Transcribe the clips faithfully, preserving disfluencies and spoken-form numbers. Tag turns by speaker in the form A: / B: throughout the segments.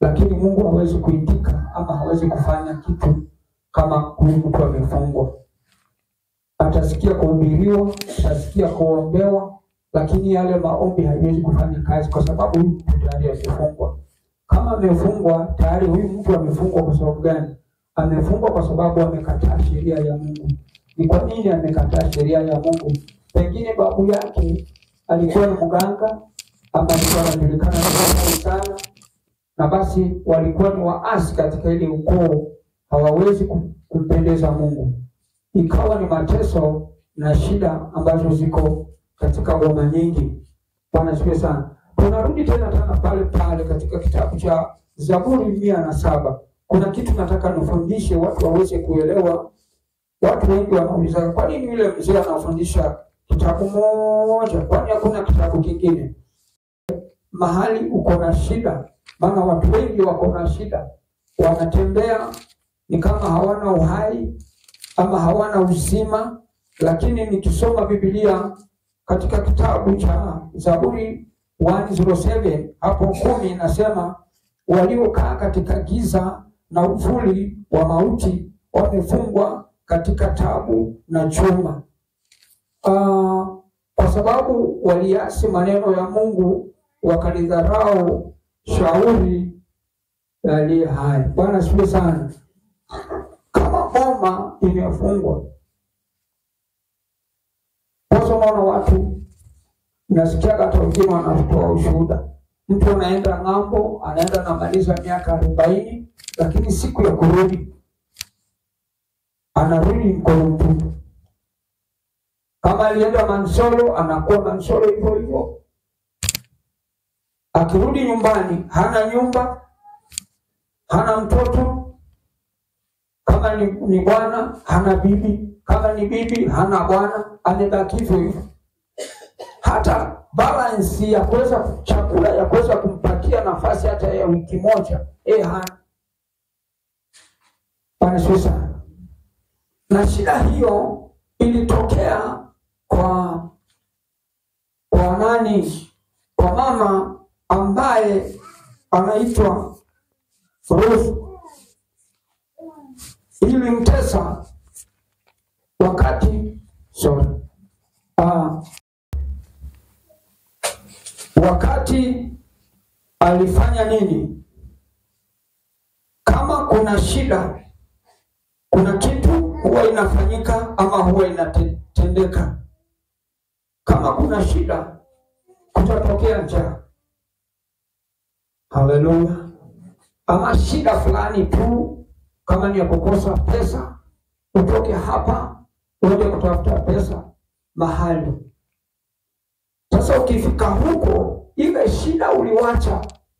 A: lakini Mungu hawezi kuitika ama hawezi kufanya kitu kama huyu mtu amefungwa. Atasikia kuhubiriwa, atasikia kuombewa, lakini yale maombi haiwezi kufanya kazi kwa sababu huyu mtu tayari amefungwa. Kama amefungwa tayari, huyu mtu amefungwa kwa sababu gani? Amefungwa kwa sababu amekataa sheria ya Mungu. Ni kwa nini amekataa sheria ya Mungu? Pengine babu yake alikuwa ni mganga ama alikuwa anajulikana sana, na basi walikuwa ni waasi katika ile ukoo, hawawezi kumpendeza Mungu. Ikawa ni mateso na shida ambazo ziko katika ngoma nyingi. Bwana sifiwe sana. Tunarudi tena tena pale pale katika kitabu cha Zaburi mia na saba. Kuna kitu nataka nifundishe watu waweze kuelewa. Watu wengi wanauliza, kwa nini yule mzee anafundisha kitabu moja? Kwani hakuna kitabu kingine? Mahali uko na shida, maana watu wengi wako na shida. Wanatembea ni kama hawana uhai ama hawana uzima. Lakini nikisoma Biblia katika kitabu cha Zaburi mia na saba hapo kumi inasema, waliokaa katika giza na uvuli wa mauti wamefungwa katika tabu na chuma. Uh, kwa sababu waliasi maneno ya Mungu, wakalidharau shauri aliye hai. Bwana asifiwe sana. Kama ngoma imefungwa, sasa unaona watu, nasikia hata wengine wanatoa ushuhuda. Mtu anaenda ng'ambo, anaenda na maliza miaka arobaini, lakini siku ya kurudi anarudi mkono mtupu. Kama alienda Mansolo, anakuwa Mansolo hivyo hivyo. Akirudi nyumbani, hana nyumba, hana mtoto. Kama ni, ni bwana, hana bibi. Kama ni bibi, hana bwana, amebaki hivyo hivyo. Hata balance ya kuweza chakula ya kuweza kumpatia nafasi hata ya wiki moja, eh hana. Bwana sasa. Na shida hiyo ilitokea kwa kwa nani? Kwa mama ambaye anaitwa Ruth. Ilimtesa wakati sorry. Ah, wakati alifanya nini? Kama kuna shida, kuna kitu huwa inafanyika ama huwa inatendeka. Kama kuna shida, kutatokea njaa. Haleluya. Ama shida fulani tu, kama ni ya kukosa pesa, utoke hapa uende kutafuta pesa mahali. Sasa ukifika huko, ile shida uliwacha,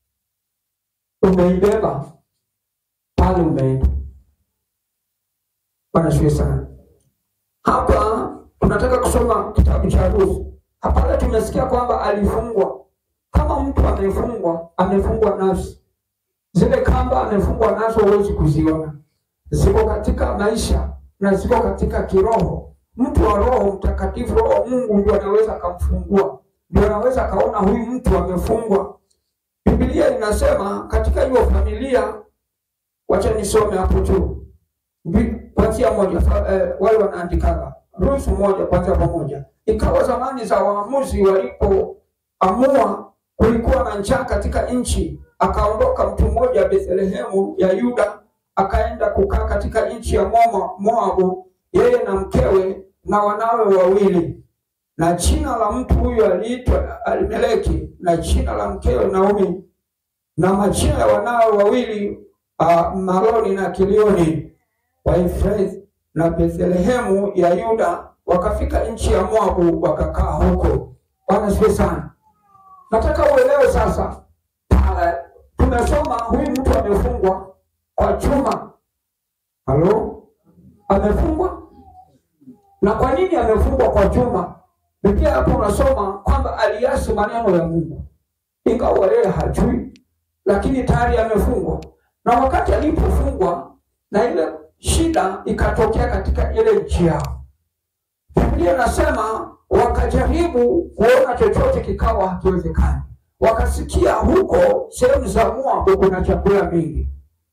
A: umeibeba pale umeenda. Bwana asifiwe sana. Hapa tunataka kusoma kitabu cha Ruth. Hapa tumesikia kwamba alifungwa. Kama mtu amefungwa, amefungwa nafsi. Zile kamba amefungwa nazo huwezi kuziona. Ziko katika maisha na ziko katika kiroho. Mtu wa Roho Mtakatifu, Roho Mungu ndio anaweza kumfungua. Ndio anaweza kaona huyu mtu amefungwa. Biblia inasema katika hiyo familia, wacha nisome hapo tu. Kwanzia moja, eh, wale wanaandikaga Ruth moja kwanza pamoja. Ikawa zamani za waamuzi walipoamua, kulikuwa na njaa katika nchi, akaondoka mtu mmoja Bethlehemu ya Yuda, akaenda kukaa katika nchi ya Moabu, yeye na mkewe na wanawe wawili. Na jina la mtu huyo aliitwa Elimeleki, na jina la mkewe Naomi, na majina ya wanawe wawili uh, Maloni na Kilioni. Waefrathi na Bethlehemu ya Yuda wakafika nchi ya Moabu, wakakaa huko. Bwana asifiwe sana. Nataka uelewe sasa, uh, tumesoma huyu mtu amefungwa kwa chuma. Halo? Amefungwa? Na kwa nini amefungwa kwa chuma? Biblia hapo unasoma kwamba aliasi maneno ya Mungu. Ingawa yeye hajui, lakini tayari amefungwa. Na wakati alipofungwa, na ile shida ikatokea katika ile nchi yao, Biblia inasema wakajaribu kuona chochote kikawa hakiwezekani. wakasikia huko sehemu za Moabu kuna chakula mingi.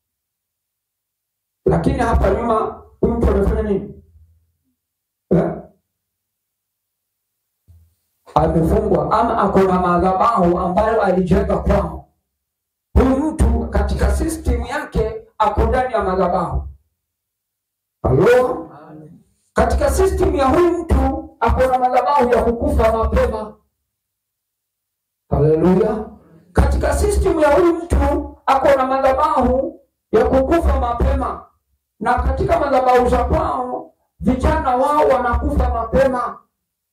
A: Lakini hapa nyuma huyu mtu anafanya nini? Eh? Amefungwa ama akona madhabahu ambayo alijenga kwao. Huyu mtu katika system yake ako ndani ya madhabahu. Halo? Katika system ya huyu mtu akona madhabahu ya kukufa mapema. Haleluya. Katika system ya huyu mtu akona madhabahu ya kukufa mapema. Na katika madhabahu za kwao vijana wao wanakufa mapema.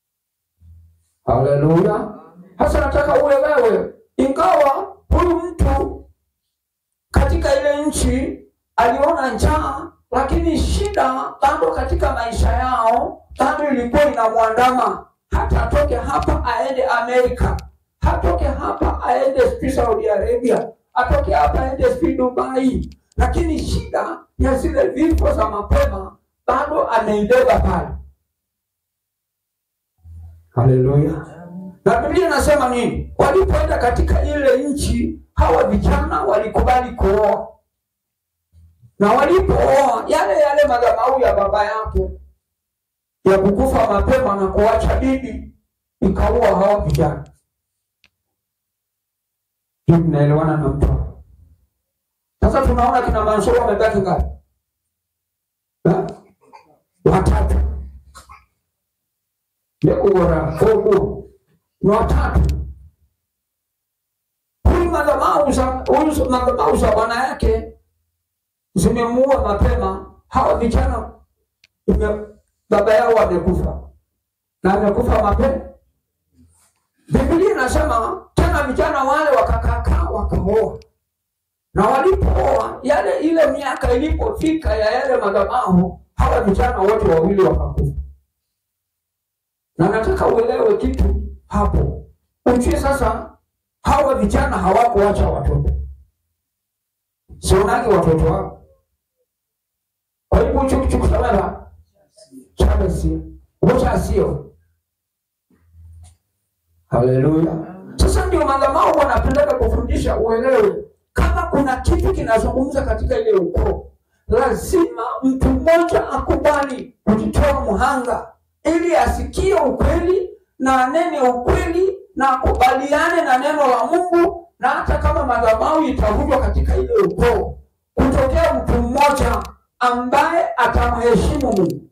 A: Haleluya. Hasa nataka uelewe, ingawa huyu mtu katika ile nchi aliona njaa, lakini shida bado katika maisha yao bado ilikuwa inamwandama. Hata atoke hapa aende Amerika, atoke hapa aende Saudi Arabia, atoke hapa aende Dubai, lakini shida ya zile vifo za mapema bado ameibeba pale. Haleluya. Na Biblia inasema nini? Walipoenda katika ile nchi, hawa vijana walikubali kuoa. Na walipooa, yale yale madhabahu ya baba yake ya kukufa mapema na kuacha bibi ikaua hawa vijana. Hii tunaelewana na mtu. Sasa tunaona kina Mansur wamebaki ngapi? Ha? Watatu. Yeko bora fogo. Ni watatu. Huyu madhabahu za huyu madhabahu za bwana yake zimemuua mapema. Hawa vijana baba yao wamekufa. Na amekufa mapema. Biblia inasema tena vijana wale wakakaa wakaoa. Na walipooa, yale ile miaka ilipofika ya yale madhabahu, hawa vijana wote wawili wakakufa. Na nataka uelewe kitu hapo. Unjue sasa hawa vijana hawakuacha watoto. Sionagi watoto wao. Kwa hivyo chukuchuku sababa chabe sio. Wacha sio. Haleluya. Sasa ndio madhabahu wanapenda kufundisha uelewe. Kama kuna kitu kinazungumza katika ile ukoo, lazima mtu mmoja akubali kujitoa mhanga ili asikie ukweli na anene ukweli na akubaliane na neno la Mungu. Na hata kama madhabahu itavunjwa katika ile ukoo, kutokea mtu mmoja ambaye atamheshimu Mungu.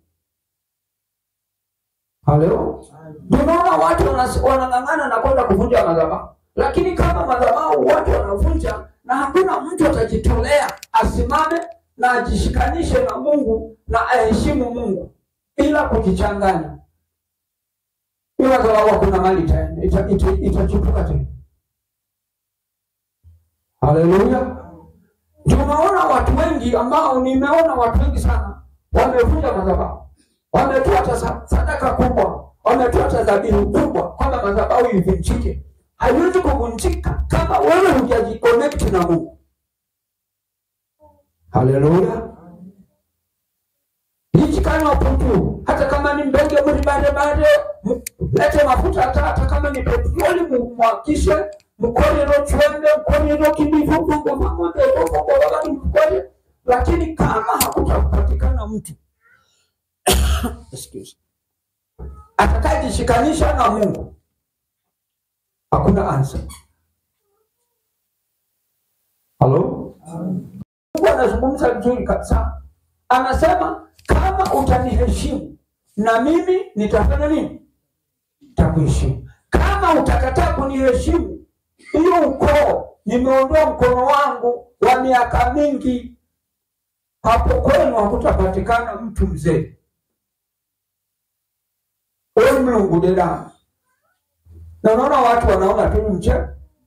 A: Halo? Tunaona watu wanang'ang'ana na kwenda kuvunja madhabahu. Lakini kama madhabahu watu wanavunja na hakuna mtu atajitolea asimame na ajishikanishe na Mungu na aheshimu Mungu bila kujichanganya, bila sababu kuna mali tena itachukuka tena. Haleluya. Tunaona watu wengi ambao nimeona watu wengi sana wamevunja madhabahu. Wametoa sadaka kubwa, wametoa dhabihu kubwa kwamba madhabahu ivunjike. Haiwezi kuvunjika kama wewe hujajiconnect na Mungu. Haleluya. Hichi kama putu, hata kama ni mbege mbade bade, lete mafuta hata, hata kama ni petroli mwakishe, mkoni no chwende, mkoni no kibifu, fungo fungo fungo fungo mkoni. Lakini kama hakutapatikana mtu excuse atakayejishikanisha na Mungu, hakuna answer. Halo? Mungu anazungumza vizuri kabisa. Anasema kama utaniheshimu na mimi nitafanya nini? Nitakuheshimu. Kama utakataa kuniheshimu, hiyo ukoo nimeondoa mkono wangu wa miaka mingi. Hapo kwenu hakutapatikana mtu mzee. Wewe Mungu deda. Na unaona watu wanaona tu mche.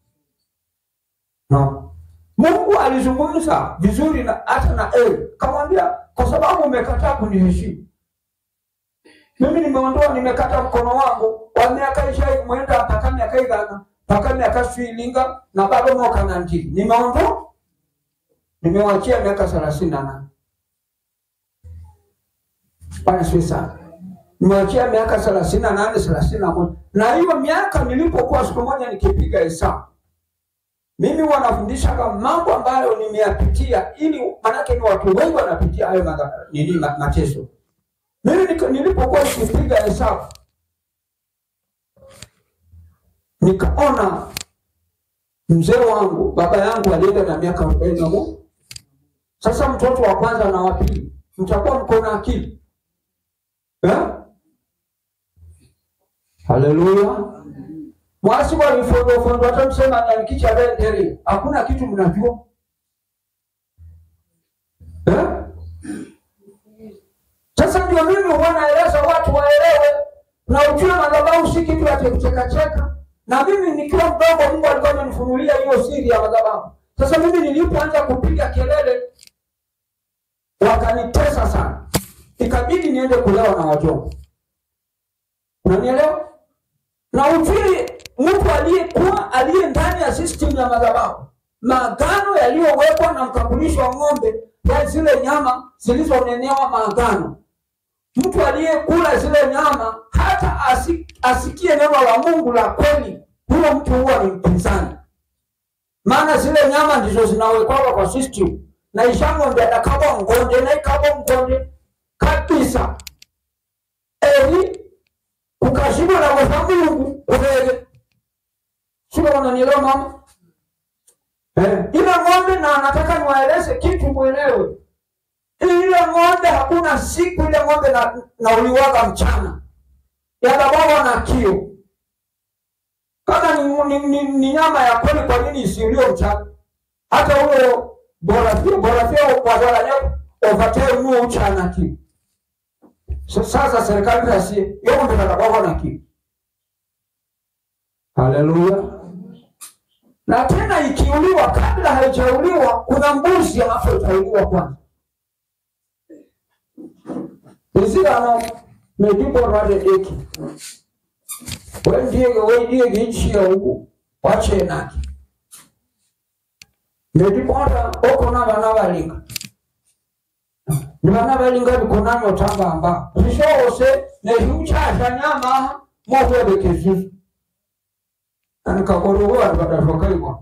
A: No. Mungu alizungumza vizuri na hata na Eli. Kamwambia kwa sababu umekataa kuniheshimu, mimi nimeondoa nimekata mkono wangu wa miaka ishirini mwenda mpaka miaka igana mpaka miaka shilinga na bado mwaka na ndii. Nimeondoa nimewachia miaka thelathini na nane. Bwana Swisa. Nimewachia miaka thelathini na nane thelathini na moja. Na hiyo miaka nilipokuwa siku moja nikipiga hesabu, Mimi wanafundisha kama mambo ambayo nimeyapitia, ili manake ni watu wengi wanapitia hayo nini mateso. Mimi nilipokuwa nikipiga hesabu nikaona mzee wangu, baba yangu alienda na miaka arobaini na moja. Sasa mtoto wa kwanza na wa pili, mtakuwa mko na akili. Eh? Haleluya. Mwasi wa lifondo fondo watamsema na nikicha renderi. Hakuna kitu mnajua. Eh? Sasa ndio mimi wanaeleza watu waelewe na ujue madhabahu si kitu ya kucheka cheka. Na mimi nikiwa mdogo Mungu alikuwa amenifunulia hiyo siri ya madhabahu. Sasa mimi nilipoanza kupiga kelele wakanitesa sana. Ikabidi niende kulewa na wajomba. Unanielewa? Na ujue mtu aliyekuwa aliye ndani ya system ya madhabahu, maagano yaliyowekwa na mkabulisho wa ng'ombe, ya zile nyama zilizonenewa maagano. Mtu aliyekula zile nyama hata asik, asikie neno la Mungu la kweli, huyo mtu huwa ni mpinzani. Maana zile nyama ndizo zinawekwa kwa system. Na ishamwambia atakaba ngonde na ikaba ngonde kabisa. Eli ukashindwa na kwa Mungu ubege. Sio unanielewa mama? Eh, ile ng'ombe na anataka niwaeleze kitu muelewe. Ile ng'ombe hakuna siku ile ng'ombe na, na uliwaga mchana. Ya baba na kio. Kama ni, ni, ni, ni nyama ya kweli, kwa nini isiuliwe mchana? Hata huyo bora pia bora pia kwa wala leo ovateo nuo mchana kio. Sasa serikali rasi yao ndio baba na kio. Haleluya. Na tena ikiuliwa kabla haijauliwa kuna mbuzi alafu itauliwa kwanza. Nizira mejipo rade deki. Wendiye wendiye gichi ya ugu wache naki. Mejipo rade oko na bana balinga. Ni bana balinga bikona nyotanga amba. Risho ose ne hucha nyama mwe bekezu. Anikakoroa watatoka hivyo.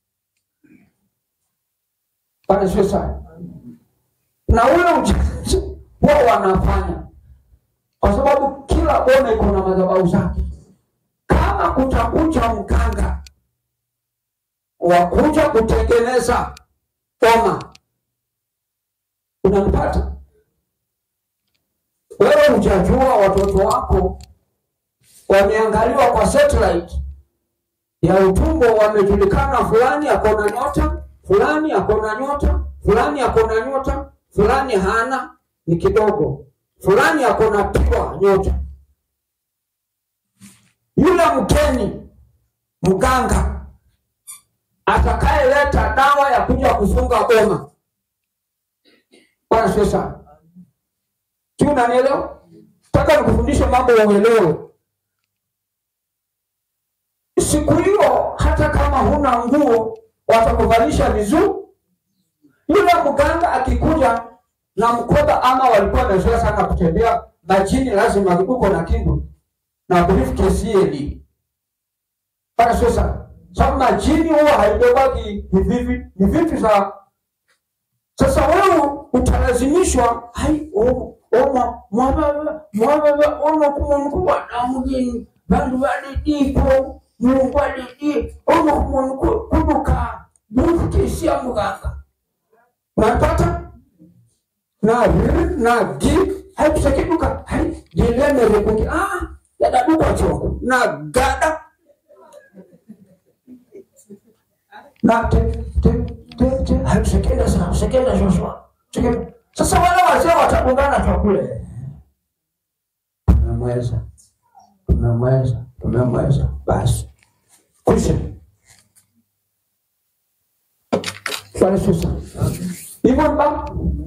A: Pale sasa. Na ule uchaji wao wanafanya. Kwa sababu kila boma iko na madhabahu zake. Kama kutakuja mkanga wa kuja kutengeneza boma, unampata. Wewe hujajua watoto wako wameangaliwa kwa satellite ya utumbo, wamejulikana fulani akona nyota, fulani akona nyota, fulani akona nyota, fulani hana ni kidogo, fulani akona piwa nyota. Yule mkeni mganga atakayeleta dawa ya kuja kufunga boma, bwana sasa tuna nielewa. Nataka nikufundishe mambo uelewe. Siku hiyo hata kama huna nguo watakuvalisha vizuri. Yule mganga akikuja na mkoba, ama walikuwa wamezoea sana kutembea majini, lazima uko na kindu na briefcase hili. Para sasa sababu majini huwa haibebagi hivi ni vitu za. Sasa wewe utalazimishwa hai o o mwa mwa ono kumwonkuwa na mgeni bandu bali dipo Mungu alidi ono kumwonkuwa kuduka briefcase ya mganga. Unapata? Na na di haikusekiduka hai dileme rekungi ah ya duka choko na gada na te te te te haikusekenda sana sekenda Joshua sekenda. Sasa wale wazee watabungana kwa kule, tumemweza tumemweza tumemweza basi kusha kwa sasa hivyo baba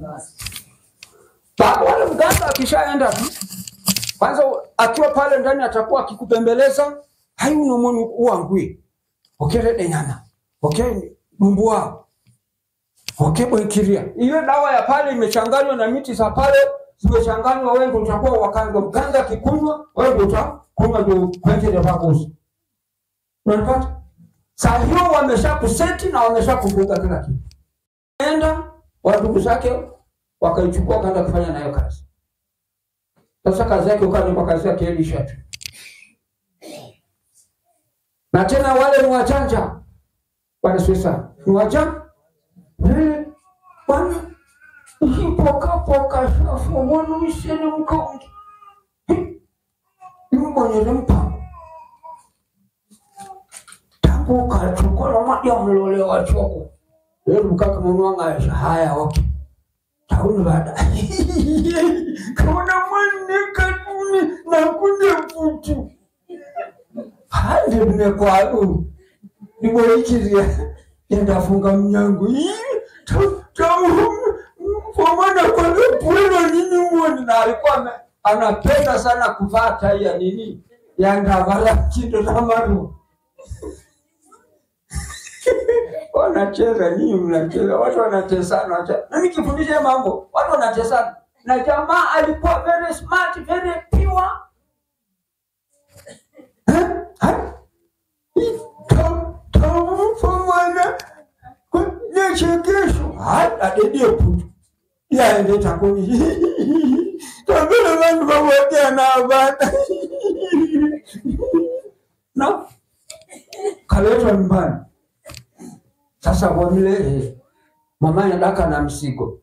A: baba wale mganga akishaenda tu kwanza akiwa pale ndani atakuwa akikupembeleza hai unomoni uangui okerede nyama okay mbwa okay boikiria. Hiyo dawa ya pale imechanganywa na miti za pale zimechanganywa, wewe utakuwa wakanga mganga kikunywa wewe utakunywa ndio kwake ndio bakosi. Unapata? Saa hiyo wamesha kuseti na wamesha kufunga kila kitu. Enda watu zake wakaichukua kaenda kufanya nayo kazi. Sasa kazi yake ukani kwa kazi yake Elisha tu. Na tena wale ni wachanja. Bwana sasa, ni wachanja. Eh, bwana hipoka poka shafu wana mishene mkongi. Ni mwenye mpango. Tangu kachukua na maji ya mlole wa choko. Leo mkaka mwananga haya okay. Tauni baada. Kuna mwenye kanuni na kuja futu. Hadi nimekwa u. Niboikiria. Yenda funga mnyango. Tamu. Kwa maana kwa leo nini muone na alikuwa anapenda sana kuvaa tai ya nini? Ya ndavara chindo na maru. Wanacheza nini mnacheza? Watu wanachezana acha. Na nikifundisha mambo, watu wanachezana. Na jamaa alikuwa very smart, very pure. Eh? Eh? Tom tom fomana. Kwa chekesho. Hata dedio putu. Ya ende takoni. Tambele wangu wawote na abata. No. Kaletwa nyumbani. Sasa wamile mama anadaka na msigo.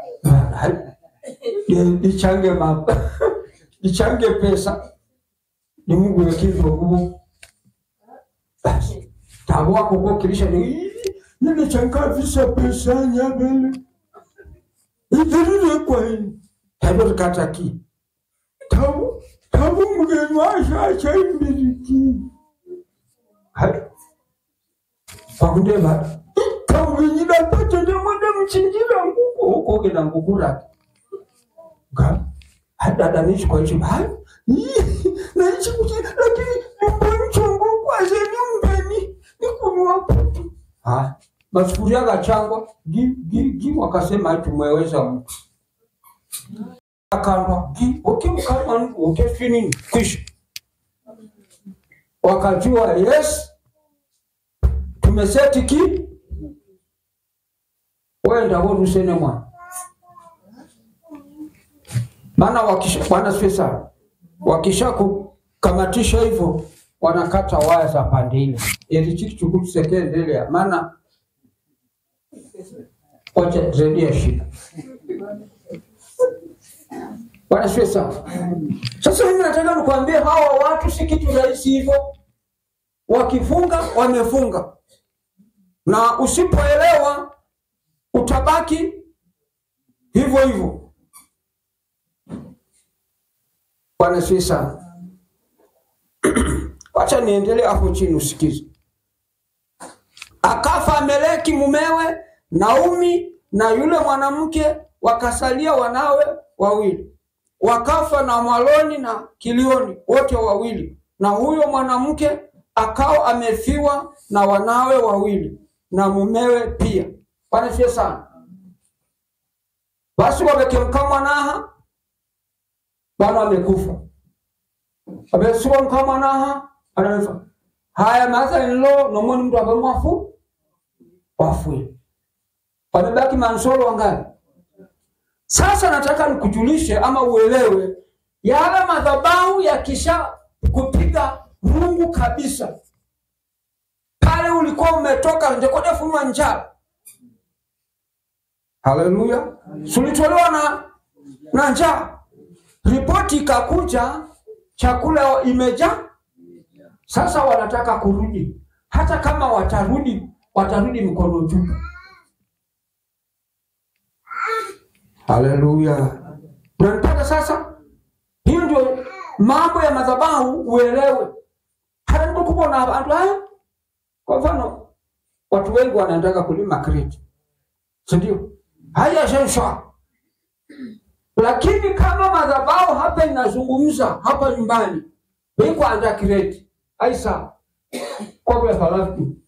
A: Nichange mapa. Nichange pesa. Ni Mungu yekizo huko. Basi. Tawa koko kilisha ni nini changa visa pesa nyabele. Idirire kwa hii. Hado kataki. Tawu tawu mgeni washa acha imbiriki. Hai. Pakunde ba. Tawu nyida pata ndio mwenda mchinjira nguko huko kina ngukura. Ga. Hada danishi kwa hicho. Hai. Na hicho kuchi lakini mpancho kwa zeni mbeni ni kunua putu. Ha. Masufuria gachangwa gi gi gi wakasema tumeweza mtu. Akamba gi ukimkama ukifini kisha. Wakajua yes tumeseti ki wenda wao usene mwa. Maana wakisha bwana spesa wakisha kukamatisha hivyo wanakata waya za pande ile. Ili kitu chukutu sekendele maana wacha redia shida. Bwana spesa. Sasa mimi nataka nikuambie hawa watu si kitu rahisi hivyo. Wakifunga wamefunga. Na usipoelewa utabaki hivyo hivyo. Bwana spesa. Wacha niendelee hapo chini usikize. Akafa Ameleki mumewe, Naomi na yule mwanamke wakasalia wanawe wawili. Wakafa na Maloni na Kilioni wote wawili. Na huyo mwanamke akao amefiwa na wanawe wawili na mumewe pia. Bwana sana. Basi wamekemka mwanaha bwana amekufa. Abesuwa mkama naha anafa. Haya maza nilo nomoni mtu abamwafu wafu. Wamebaki mansolo wangapi? Sasa nataka nikujulishe ama uelewe yale madhabahu yakisha kupiga Mungu kabisa. Pale ulikuwa umetoka nje kwa funwa njaa. Haleluya. Sulitolewa na na njaa. Ripoti ikakuja chakula imejaa. Sasa wanataka kurudi. Hata kama watarudi, watarudi mkono juu. Haleluya. Tunataka sasa hiyo ndio mambo ya madhabahu uelewe. Hata ndio kubona watu haya. Kwa mfano watu wengi wanataka kulima kreti. Ndio. Haya sasa. Lakini kama madhabahu hapa inazungumza hapa nyumbani, wewe kwanza kreti. Aisa. Kwa kwa halafu.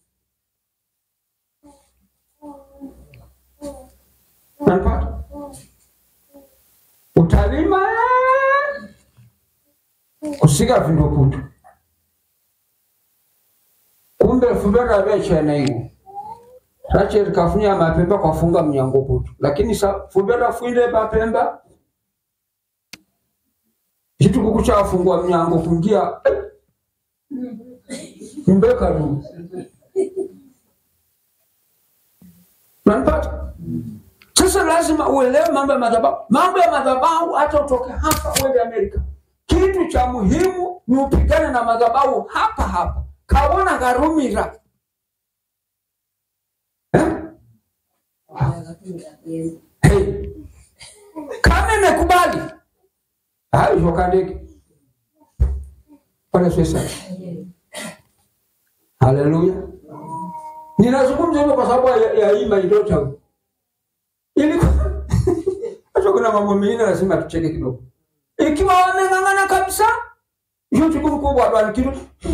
A: Unapata? Utalima kusiga vindoputu. Kumbe fubera beche na hiyo Rachel kafunya mapemba kwa funga mnyango butu lakini sa fubera fuinde mapemba kitu kukucha afungua mnyango kungia mbeka du Nanpata sasa lazima uelewe mambo ya madhabahu mambo ya madhabahu hata utoke hapa uende Amerika kitu cha muhimu ni upigane na madhabahu hapa hapa kaona garumira eh hey. Kama imekubali hayo jokandeke Bwana Yesu. Haleluya. Ninazungumza hivyo kwa sababu ya, ya hii maidota. Ili acha kuna mambo mengine lazima tucheke kidogo. Ikiwa wamengangana kabisa, hiyo chukumu kubwa bwana kitu.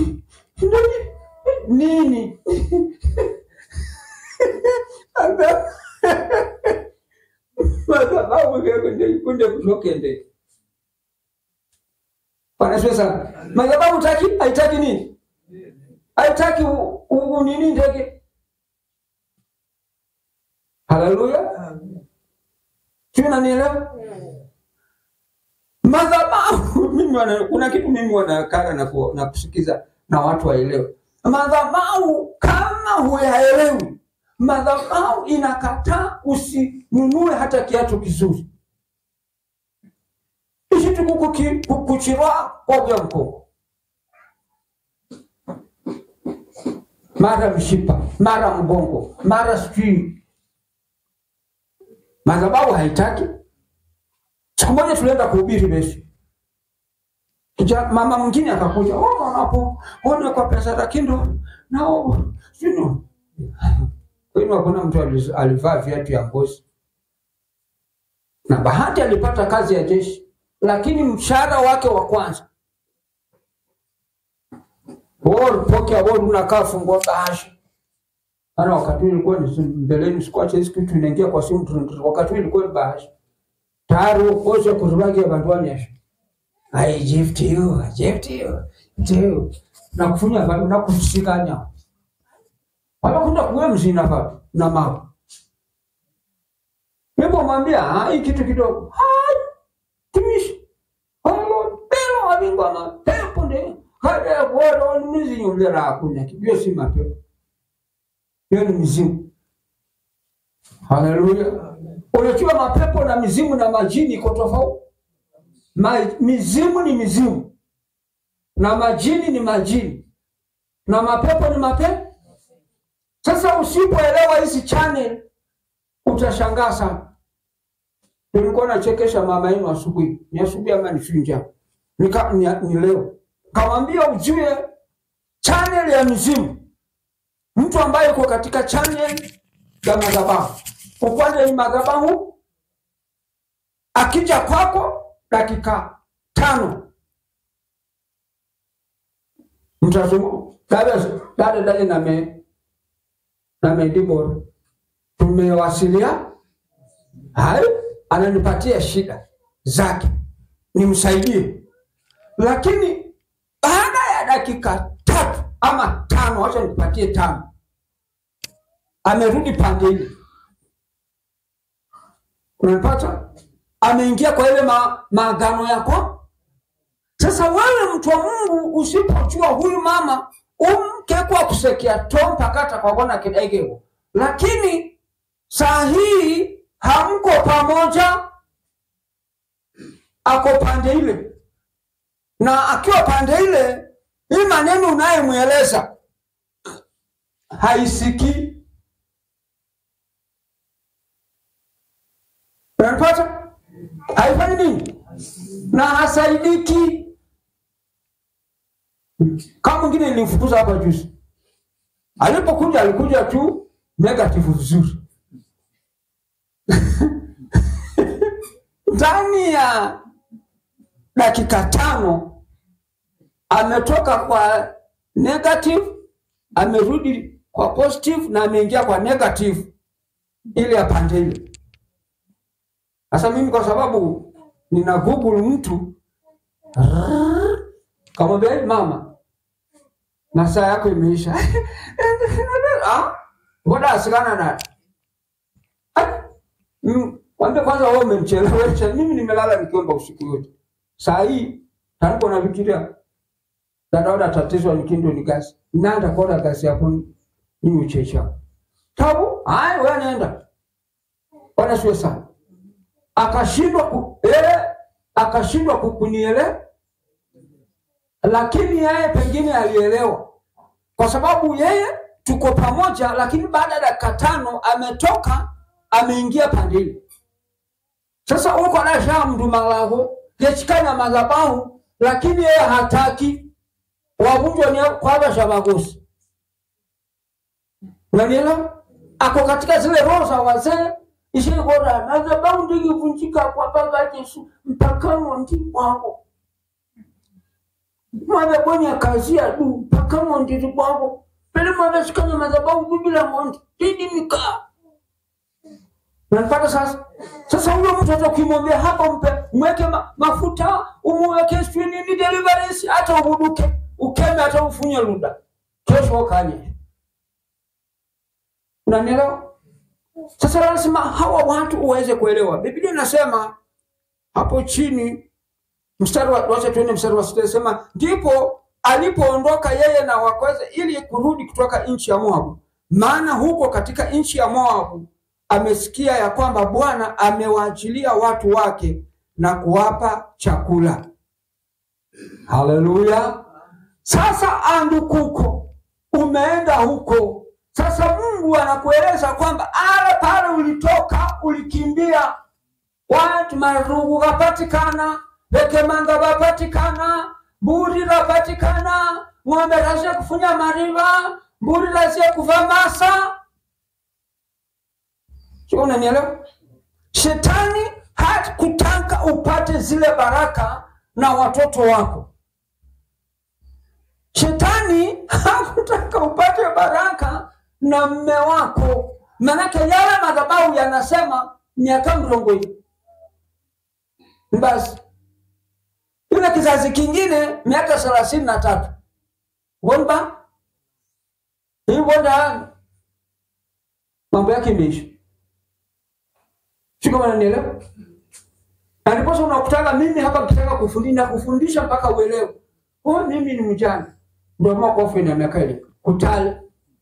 A: Nini? Anda. Baba baba kunde kunde kushokende. Bwana Yesu. Madhabahu taki haitaki nini? Haitaki u nini ndege? Haleluya. Tunanielewa? Madhabahu mimi wana kuna kitu mimi wanakaa na na kusikiza na watu waelewe. Madhabahu kama huyaelewi, madhabahu inakataa usinunue hata kiatu kizuri. Ishi tukuku kuchirwa kwa mkongo. Mara mshipa, mara mgongo, mara sijui. Madhabahu haitaki. Siku moja tulienda kuhubiri Yesu. Kija mama mwingine akakuja, "Oh, hapo, ona kwa pesa za kindo." Nao, you know. Kwa hiyo kuna mtu alivaa viatu ya ngozi. Na bahati alipata kazi ya jeshi, lakini mshahara wake wa kwanza Wao poke wao unakaa fungua bahasha. Ana wakati ilikuwa ni mbeleni sikuacha hizo kitu inaingia kwa simu wakati ilikuwa ni bahasha. Taro kosa kuzubaki ya bandwani yasho. I gift you, I gift you. Teo. Na kufunya na kushikanya. Wala kunda kuwe mzina hapa na mama. Mimi mwambia, "Ah, hii kitu kidogo." Hai. Tumishi. Halo, pero abingwa na tempo ndio. Hada wao ni mizimu bila hakuna kitu si mapepo. Hiyo ni mizimu. Haleluya. Unajua mapepo na mizimu na majini iko tofauti. Ma, mizimu ni mizimu. Na majini ni majini. Na mapepo ni mapepo. Sasa usipoelewa hizi channel utashangaa sana. Nilikuwa nachekesha mama yenu asubuhi. Ni asubuhi ama ni finja. Nika ni, ni leo. Kamwambia ujue channel ya mizimu. Mtu ambaye yuko katika channel ya madhabahu. Upande wa madhabahu akija kwako dakika tano. Mtazungu dada dada dada na me na medibor tumewasilia hayo ananipatia shida zake nimsaidie, lakini baada ya dakika tatu ama tano acha nipatie tano amerudi pande ile. Unapata ameingia kwa ile ma, maagano yako. Sasa wewe mtu wa Mungu usipojua huyu mama umke kwa kusekia tompa kata kwa bona kidegeo, lakini saa hii hamko pamoja, ako pande ile, na akiwa pande ile hii maneno unayemweleza haisiki. Unapata? Haifanyi nini? Na hasaidiki. Kama mwingine nilimfukuza hapa juzi. Alipokuja alikuja tu negative vizuri. Ndani ya dakika tano ametoka kwa negative amerudi kwa positive na ameingia kwa negative ili apande ile. Sasa mimi kwa sababu nina Google mtu kama vile mama na saa yako imeisha. Ah, ngoja asikana na. Mm, kwambie kwanza wewe umemchelewesha. Mimi nimelala nikiomba usiku wote. Saa hii tangu na fikiria dada tatizo nikindo ni gasi. Nanda kora gasi hapo ni uchecha. Tabu, hai wewe nenda. Bwana sio sana. Akashindwa ku eh akashindwa kukunielewa. Lakini yeye pengine alielewa. Kwa sababu yeye tuko pamoja, lakini baada ya dakika tano ametoka ameingia pandini. Sasa uko na shamdu malago yechikana madhabahu, lakini yeye hataki wavunjwa ni kwa shabagosi. Unanielewa? Ako katika zile roho za wazee, ishini bora madhabahu ndio kuvunjika kwa baba Yesu mpaka mondi wao. Mwana boni akazia tu mpaka mondi wao. Pele mwana shikana madhabahu bila mondi. Didi nika. Unapata sasa? Sasa huyo mtoto ukimwambia hapa mpe mweke ma, mafuta, umweke swini ni deliverance hata ubuduke, ukeme hata ufunye lunda. Kesho ukanye. Unanielewa? Sasa lazima hawa watu uweze kuelewa. Biblia inasema hapo chini mstari wa wacha tuende mstari wa sita inasema ndipo alipoondoka yeye na wakweze ili kurudi kutoka nchi ya Moabu. Maana huko katika nchi ya Moabu amesikia ya kwamba Bwana amewaachilia watu wake na kuwapa chakula. Haleluya. Sasa andukuko umeenda huko. Sasa Mungu anakueleza kwamba ale pale ulitoka ulikimbia. Watu marugu kapatikana, bekemanga bapatikana, mburi bapatikana, ng'ombe lazia kufunya mariba, mburi lazia kuva masa. Sio unanielewa? Shetani hatakutaka upate zile baraka na watoto wako. Shetani hakutaka upate baraka na mme wako. Manake yale madhabahu yanasema miaka mrongo hii. Basi. Yule kizazi kingine miaka thelathini na tatu. Womba? Hii wonda mambo yake imeisha. Siko wananielewa? Na ndipo unakutana mimi hapa nikitaka kufundisha kufundisha mpaka uelewe. Oh, mimi ni mjana. Ndio mwaka ofu na miaka ile. Kutale.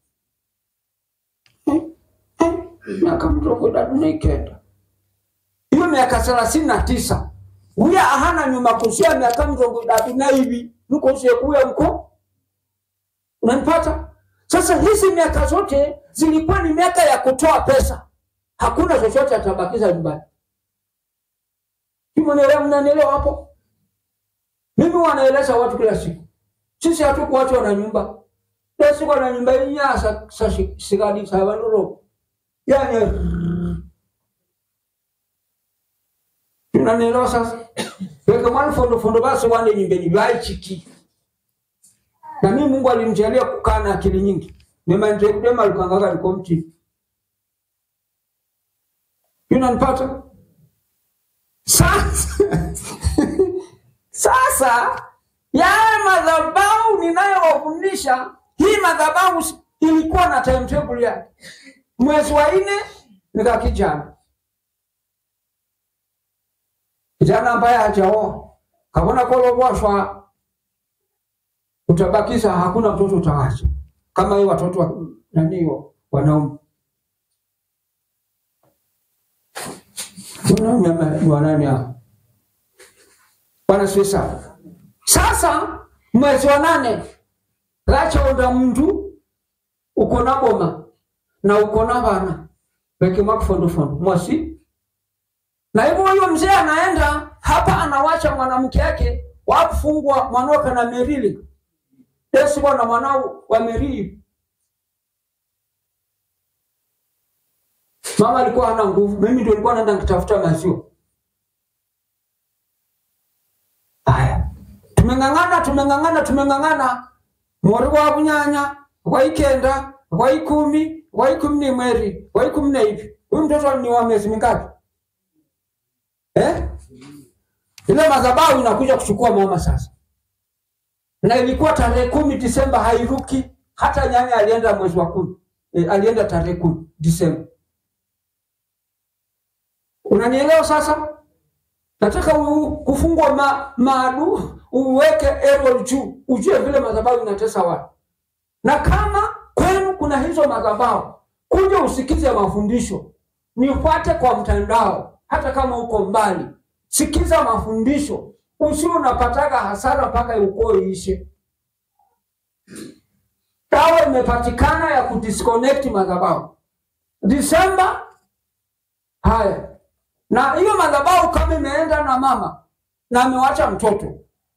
A: Miaka mdogo da tunaikenda. Hiyo miaka thelathini na tisa. Huya hana nyuma kusia miaka mdogo da tuna hivi. Nuko sie kuya mko. Unanipata? Sasa hizi miaka zote zilikuwa ni miaka ya kutoa pesa. Hakuna chochote atabakiza nyumbani. Mnaelewa mnanielewa hapo? Mimi wanaeleza watu kila siku. Sisi hatukuacha na nyumba. Leo siko na nyumba hii ya sasa sigadi sawa ndio. Yaani mnanielewa sasa? Weka mwana fondo fondo basi wande nyumbani bai chiki. Na mimi Mungu alimjalia kukaa na akili nyingi. Mema ndio kudema alikangaka niko mti. Unanipata? Sasa sasa yale madhabahu ninayowafundisha, hii madhabahu ilikuwa na timetable yake. Mwezi wa nne nika kijana. Kijana ambaye hajaoa, kabona kwa bwashwa utabakisha hakuna mtoto utaacha. Kama hiyo watoto wa nani wanaume. Wanaume wanani hao? Bwana sasa. Sasa mwezi wa nane lacha onda mtu uko na boma na uko na bana. Beki makufondo fondo. Mwasi. Na hivyo huyo mzee anaenda hapa anawacha mwanamke yake wakufungwa mwanoka na Merili. Yesu bwana mwanao wa Merili. Mama alikuwa hana nguvu, mimi ndio nilikuwa naenda kutafuta maziwa. Haya. Tumengangana, tumengangana, tumengangana. Mwari wa bunyanya, wa ikenda, wa ikumi, wa ikumi ni mweri, wa ikumi na hivi. Huyu mtoto ni wa miezi mingapi? Eh? Ile madhabahu inakuja kuchukua mama sasa. Na ilikuwa tarehe kumi Disemba, hairuki. Hata nyanya alienda mwezi wa kumi. E, alienda tarehe kumi Disemba. Unanielewa sasa? Nataka kufungwa ma, maadu, uweke error juu, ujue vile madhabahu inatesa watu. Na kama kwenu kuna hizo madhabahu, kuja usikize mafundisho. Nifuate kwa mtandao, hata kama uko mbali. Sikiza mafundisho, usio unapataka hasara mpaka ukoo iishe. Dawa imepatikana ya kudisconnect madhabahu. Disemba, haya. Na hiyo madhabahu kama imeenda na mama na amewacha mtoto,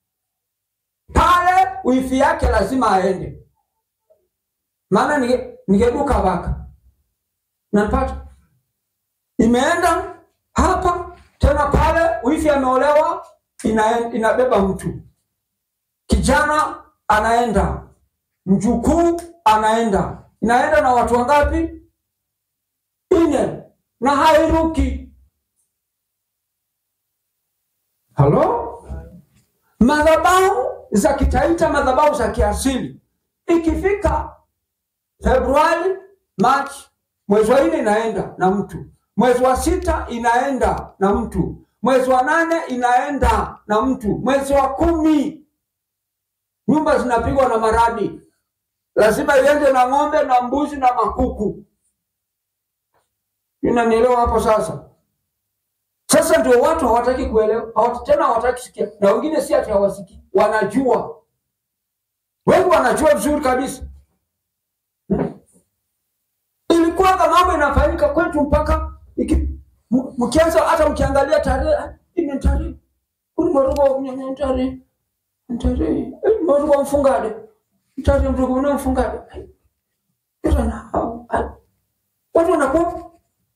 A: pale wifi yake lazima aende. Maana nige, nigeduka baka. Napata imeenda hapa tena pale wifi ameolewa, ina, inabeba mtu. Kijana anaenda, mjukuu anaenda. Inaenda na watu wangapi? Ine. Na hairuki. Halo? Madhabahu za Kitaita, madhabahu za kiasili. Ikifika Februari, March, mwezi wa nne inaenda na mtu. Mwezi wa sita inaenda na mtu. Mwezi wa nane inaenda na mtu. Mwezi wa kumi nyumba zinapigwa na maradi. Lazima iende na ng'ombe na mbuzi na makuku. Unanielewa hapo sasa? Sasa ndio watu hawataki kuelewa, hawataki tena, hawataki sikia. Na wengine si ati hawasiki, wanajua. Wengi wanajua vizuri kabisa. Hmm. Ilikuwa kama mambo inafanyika kwetu mpaka mkianza hata mkiangalia tarehe, ime tarehe. Kuni morogo mnyanya tarehe. Tarehe, morogo mfungade. Tarehe morogo na mfungade. Ila na watu wanakuwa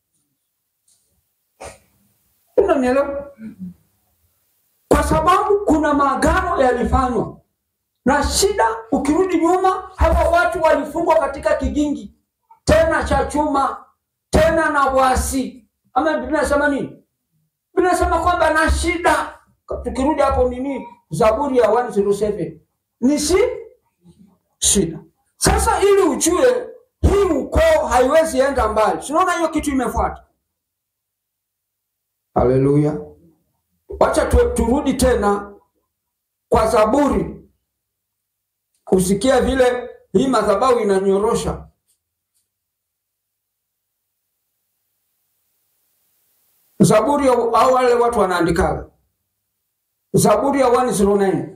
A: unanielewa? Kwa sababu kuna maagano yalifanywa. Na shida ukirudi nyuma, hawa watu walifungwa katika kigingi, tena cha chuma, tena na wasi. Ama Biblia inasema nini? Biblia inasema kwamba na shida. Tukirudi hapo nini? Zaburi ya mia moja saba. Ni si shida. Sasa ili ujue hii ukoo haiwezi enda mbali. Unaona hiyo kitu imefuata. Haleluya. Wacha tu, turudi tena kwa Zaburi. Kusikia vile hii madhabahu inanyorosha. Zaburi au wale watu wanaandika. Zaburi ya mia moja nane.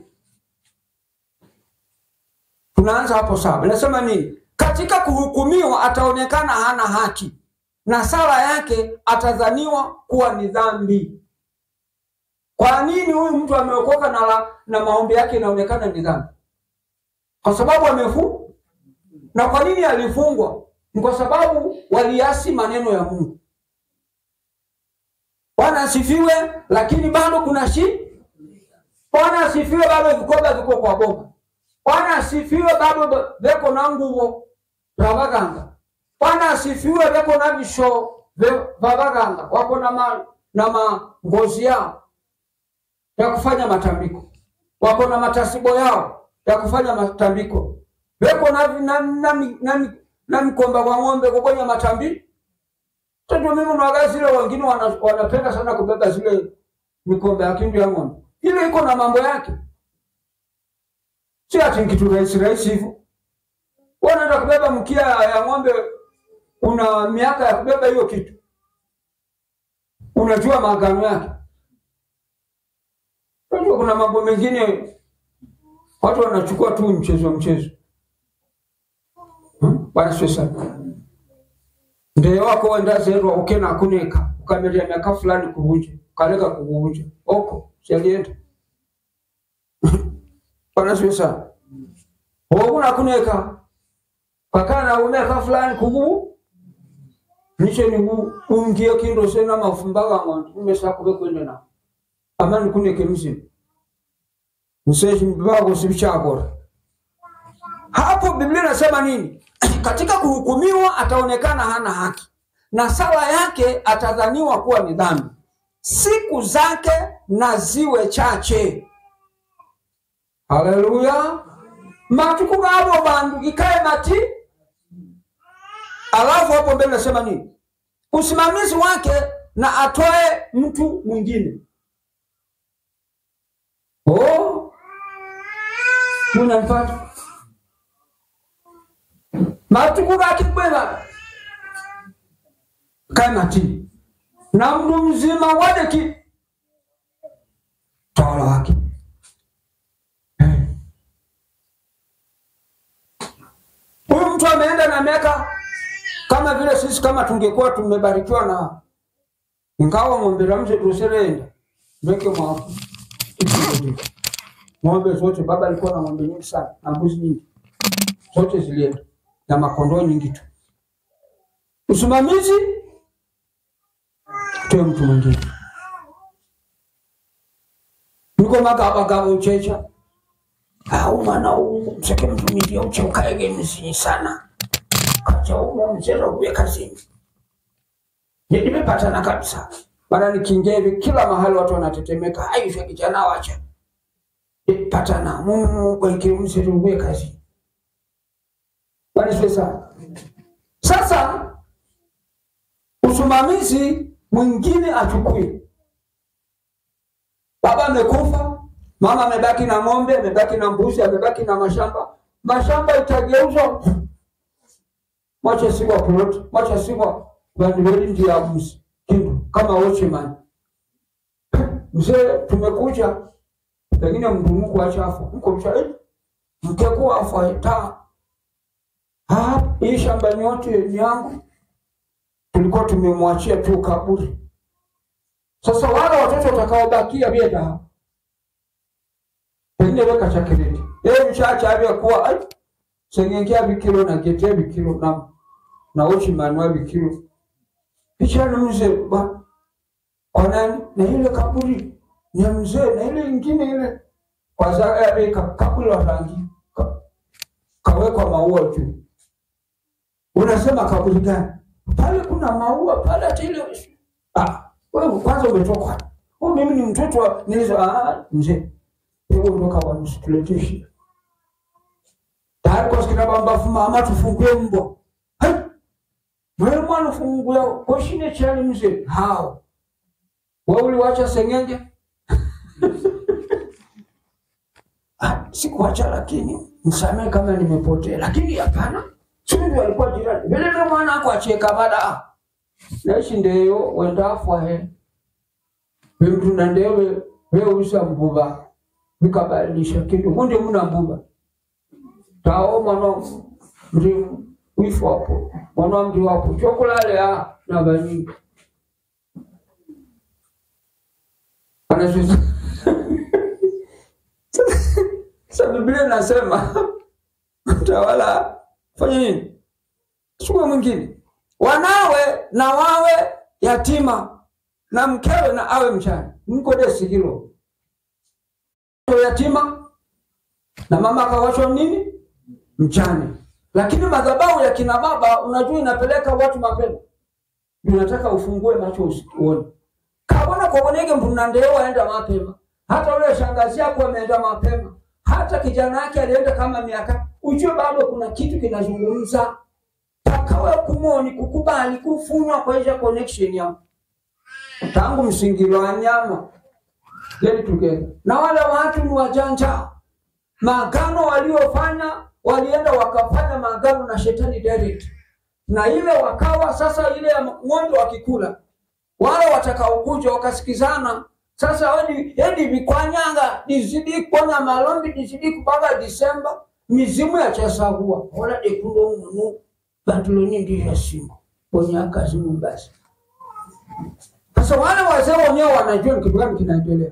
A: Tunaanza hapo saba. Inasema nini? Katika kuhukumiwa ataonekana hana haki, na sala yake atadhaniwa kuwa ni dhambi. Kwa nini huyu mtu ameokoka na, na maombi yake inaonekana ni dhambi? Kwa sababu amefungwa. Na kwa nini alifungwa? Ni kwa sababu waliasi maneno ya Mungu. Bwana asifiwe, lakini bado kuna shida. Bwana asifiwe, bado vikoba viko kwa bomba. Bwana asifiwe, bado veko na nguvu za baganga. Bwana asifiwe, veko na visho vya baganga. Wako na ma, na mangozi yao ya kufanya matambiko. Wako na matasibo yao ya kufanya matambiko. Veko na na na, na, na mikomba kwa ng'ombe kubonya matambi. Tendo mimi na wagazi zile wengine wanapenda sana kubeba zile mikomba ya kindu ya ng'ombe. Ile iko na mambo yake. Si ati kitu rahisi rahisi hivyo. Wanaenda kubeba mkia ya ng'ombe, una miaka ya kubeba hiyo kitu. Unajua maagano yake. Unajua kuna mambo mengine watu wanachukua tu mchezo mchezo. Hmm? Bwana sasa. Ndio wako wenda zero ukena kuneka, ukamelia miaka fulani kuhuje, kaleka kuhuje. Oko, sialienda. Bwana sasa. Woguna kuneka. Pakana umeka fulani kugu. Niche ni ungie kindo sena mafumbaga ng'ondo, umesa kube kwenda na. Amani kuneke msimu. Mseji mbago sibichagora. Hapo Biblia inasema nini? Katika kuhukumiwa ataonekana hana haki, na sala yake atadhaniwa kuwa ni dhambi. Siku zake na ziwe chache. Haleluya. matuku ngabo bandu ikae mati. Alafu hapo mbele nasema nini? Usimamizi wake na atoe mtu mwingine. Oh, unanipata? Matuku ngakibwela kae mati. Na mtu mzima wade ki tawala wake. Huyu mtu ameenda na miaka kama vile sisi kama tungekuwa tumebarikiwa na ingawa ng'ombe la mzee tuserenda mbeke mwafu. Ng'ombe zote baba alikuwa na ng'ombe nyingi sana na mbuzi nyingi. Zote zilienda na makondoo nyingi tu. Usimamizi tuwe mtu mwingine. Niko makaba kaba uchecha. Au mana umseke mtu midi ya uche ukaege mzini sana. Kacha umu mzela uwe kazini. Nimepata na kabisa. Bana nikingevi kila mahali watu wanatetemeka. Hayu ya kijana wacha. Nimepata na mumu kwa ikiru mzela uwe kazini. Bani swesa. Sasa usimamizi mwingine achukue. Baba amekufa, mama amebaki na ng'ombe, amebaki na mbuzi, amebaki na mashamba. Mashamba itageuzwa. Mwache siwa plot, mwache siwa bandiweli ndia mbuzi. Kindu, kama watchman. Mzee tumekuja, pengine mdumu kwa chafu. Mko mchaji, mkekuwa afaita. Haa, hii shamba nyote ni yangu. Tulikuwa tumemwachia tu kaburi. Sasa wale watoto watakaobakia bieda. Pengine weka chakireti. Yeye mchacha avya kuwa ai sengengea bikilo na gete bikilo na na ochi manwa bikilo. Picha ni mzee ba. Kwa nani? Na ile kaburi ni mzee na ile nyingine ile kwa zaka ya kaburi la rangi. Ka, kawekwa maua tu. Unasema kaburi gani? Pale kuna maua pale hata ile. Ah, wewe kwanza umetoka. Oh, mimi ni mtoto wa nilizo ah mzee. Wewe ndoka wa msituleteshi. Tayari kwa sikina bamba fuma ama tufungue mbwa. Hai. Wewe mwana funguya kwa shine chali mzee. Hao. Wewe uliwacha sengenge? Ah, sikuacha lakini msamee kama nimepotea. Lakini hapana. Sisi walikuwa jirani. Vile ndio mwana wako acheka bada. Naishi ndeyo wenda afwa he. Mtu na ndewe wewe usa mbuba. Nikabadilisha kitu. Munde muna mbuba. Tao mwana mri wifu hapo. Mwana mri wapo. Chokolale ya na bani. Anasema. Sasa Biblia nasema utawala fanya nini? Chukua mwingine. Wanawe na wawe yatima na mkewe na awe mchane. Mko desi hilo. Yatima na mama kawachwa nini? Mchane. Lakini madhabahu ya kina baba unajua inapeleka watu mapema. Unataka ufungue macho uone. Kabona kwa bonege mpunandeo waenda mapema. Hata ule shangazi yako ameenda mapema. Hata kijana yake alienda kama miaka. Ujue bado kuna kitu kinazungumza. Takawe kumoni kukubali kufunwa kwa hiyo connection yao. Tangu msingilo wa nyama. Get together. Na wale watu ni wajanja. Maagano waliofanya walienda wakafanya maagano na shetani direct. Na ile wakawa sasa ile ya ng'ombe wakikula. Wale watakaokuja wakasikizana. Sasa hadi hadi vikwanyanga dizidi kuona malombi dizidi kubaga Disemba mizimu ya chasagua. Wala dekundo munu bantuloni ndiyo simu. Ponya kazi mbasi. Sasa wale wazee wenyewe wanajua kitu gani kinaendelea.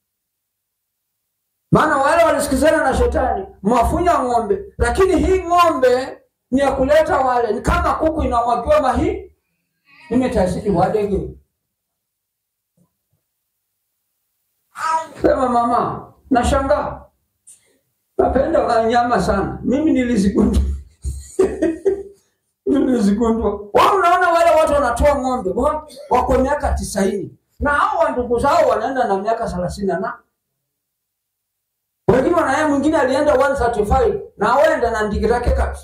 A: Maana wale walisikizana na shetani, mwafunya ng'ombe, lakini hii ng'ombe ni ya kuleta wale, ni kama kuku inamwagiwa mahi, nimetasidi wadege. Sema mama, nashangaa. Napenda nyama sana. Mimi nilizigundua. Mimi nilizigundua. Wao unaona wale watu wanatoa ng'ombe, wako miaka tisaini. Na hao ndugu zao wanaenda na miaka thelathini na Wengine wanaye mwingine alienda one thirty-five na wenda na ndiki zake kabisa.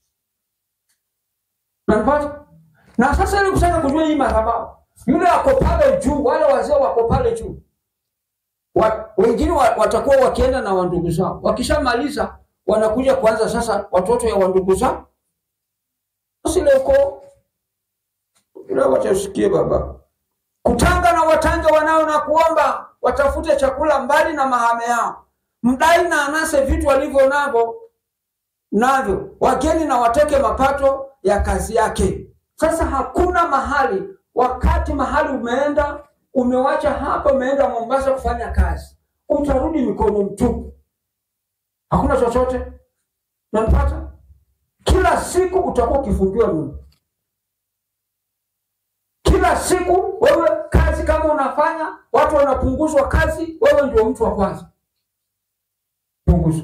A: Unapata? Na sasa ile kusaka kujua hii madhabahu. Yule ako pale juu, wale wazee wako pale juu. Wa, wengine watakuwa wakienda na wandugu zao. Wakishamaliza wanakuja kuanza sasa watoto ya wandugu zao. Sasa ile uko ile watasikie baba. Kutanga na watanga wanao na kuomba watafute chakula mbali na mahame yao. Mdai na anase vitu walivyo navyo navyo. Wageni na wateke mapato ya kazi yake. Sasa hakuna mahali, wakati mahali umeenda, umewacha hapa umeenda Mombasa kufanya kazi, utarudi mikono mtupu. Hakuna chochote. Unapata? Kila siku utakuwa ukifungiwa Mungu. Kila siku wewe kazi kama unafanya, watu wanapunguzwa kazi, wewe ndio mtu wa kwanza. Punguzo.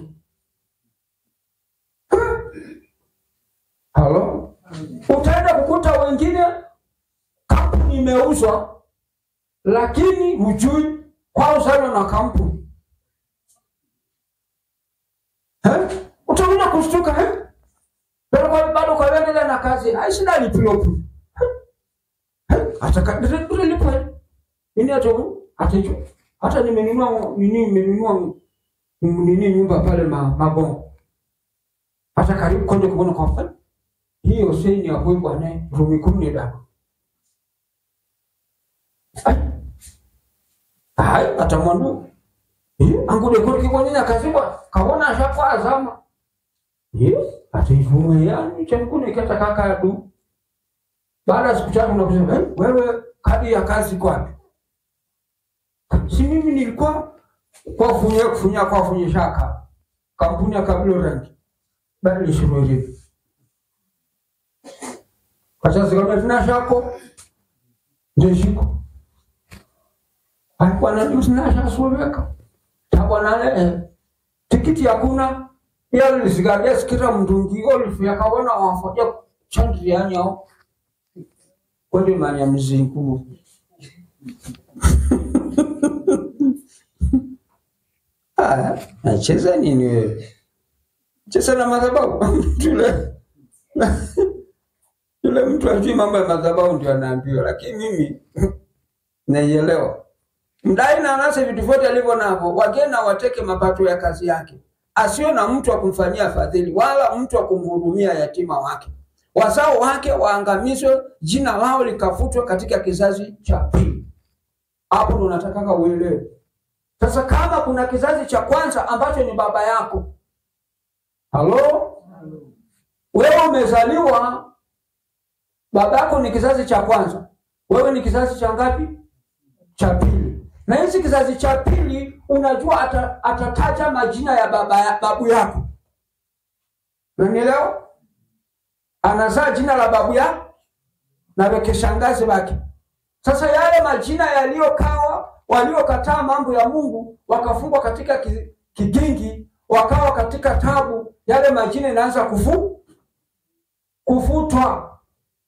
A: Halo? Utaenda kukuta wengine kampuni imeuzwa, lakini hujui kwa uzalo na kampuni. Eh? Utakuja kushtuka, eh? Bado kwa bado kwa endelea na kazi. Haishida ni pilopu. Eh? Ataka ndio lipo. Nini acho? Atacho. Hata nimenunua nini nimenunua nini nyumba pale ma mabongo. Hata karibu konde kuona kwa mfano. Hiyo seni ya kwa bwana Rumi kumi da. Ai. Ai atamwandu. Eh, angule kwa kwa nini akazibwa? Kaona ashafa azama. Eh, ataifumu yani chankuni kata kaka du. Baada ya siku tatu unakusema, "Eh, wewe kadi ya kazi kwapi?" Si mimi nilikuwa kwa funya kufunya kwa funya shaka. Kampuni ya Kabilo rangi. Bali shiroi. Kwa sasa kama tuna shako ndio shiko. Hapo na ndio tunasha suweka. Hapo na eh, tikiti hakuna. Yale lisigalia sikira mtungi olifu yakaona wafoja chandri yanyo. Kweli manya mzinku. Ah, nacheza nini wewe? Cheza na madhabahu. Tule. Yule mtu ajui mambo ya madhabahu ndio anaambiwa, lakini mimi naielewa. Mdai na anase vitu vyote alivyo navyo, wageni wateke mapato ya kazi yake. Asio na mtu wa kumfanyia fadhili wala mtu wa kumhudumia yatima wake. Wazao wake waangamizwe, jina lao likafutwe katika kizazi cha pili. Hapo ndo nataka uelewe. Sasa kama kuna kizazi cha kwanza ambacho ni baba yako. Halo? Wewe umezaliwa, baba yako ni kizazi cha kwanza. Wewe ni kizazi cha ngapi? Cha pili. Na hizi kizazi cha pili unajua ata, atataja majina ya baba ya babu yako. Unanielewa? Anazaa jina la babu yako na weke shangazi wake. Sasa yale majina yaliyokawa waliokataa mambo ya Mungu wakafungwa katika kigingi, wakawa katika tabu, yale majina yanaanza kufu kufutwa.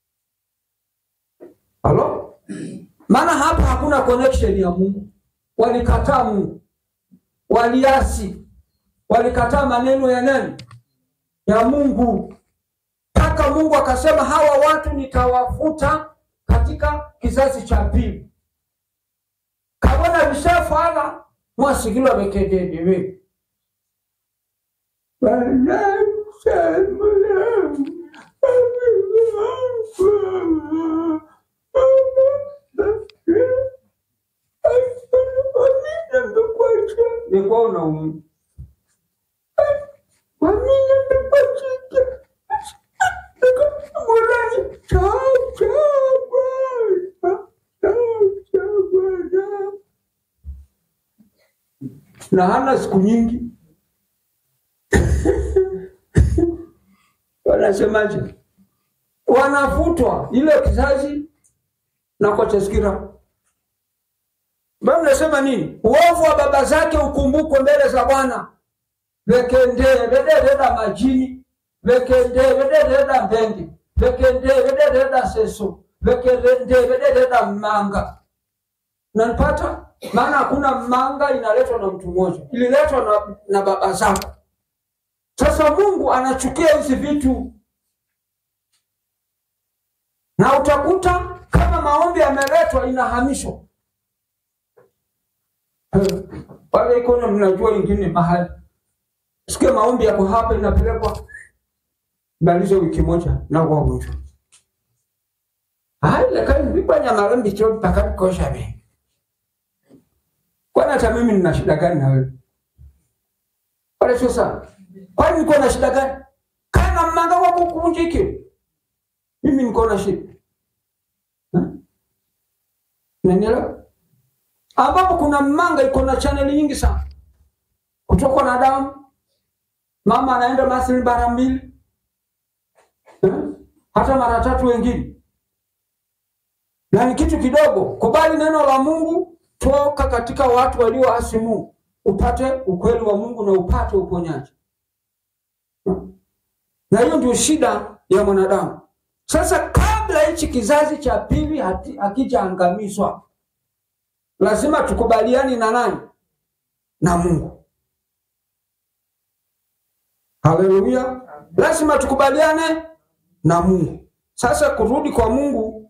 A: Halo? Maana hapa hakuna connection ya Mungu. Walikataa Mungu. Waliasi. Walikataa maneno ya nani? Ya Mungu. Paka Mungu akasema hawa watu nitawafuta katika kizazi cha pili. Kabona bishafala mwasikilo bekedede we. Bana shamula. Nikuona umu. Wamina mpachika. Mwani. Chao, chao, chao, chao. Na hana siku nyingi. Wanasemaje? Wanafutwa ile kizazi na kwa chesikira. Bwana anasema nini? Uovu wa baba zake ukumbukwe mbele za Bwana. Lekende vededa majini, lekende vededa mbenge, lekende vededa seso, lekende vededa manga. Nanipata? Maana hakuna manga inaletwa na mtu mmoja, ililetwa na, na baba zako. Sasa Mungu anachukia hizi vitu. Na utakuta kama maombi yameletwa inahamishwa. Wale ikono mnajua ingine mahali. Sikia maombi yako hapa inapelekwa balizo wiki moja na kwa mwisho. Hai lakini vipanya maombi cho mpaka kosha be. Kwani hata mimi nina shida gani na wewe? Wale sasa. Kwani niko na shida gani? Kana manga wako kuvunjike. Mimi niko na shida. Nanielewa? Ambapo kuna manga iko na channel nyingi sana. Kutoka na damu. Mama anaenda masili bara mbili. Hata mara tatu wengine. Na ni kitu kidogo. Kubali neno la Mungu, toka katika watu walioasi Mungu, upate ukweli wa Mungu na upate uponyaji. Na hiyo ndio shida ya mwanadamu. Sasa kabla hichi kizazi cha pili hakijaangamizwa, lazima tukubaliani na nani? Na Mungu. Haleluya. Lazima tukubaliane na Mungu. Sasa kurudi kwa Mungu,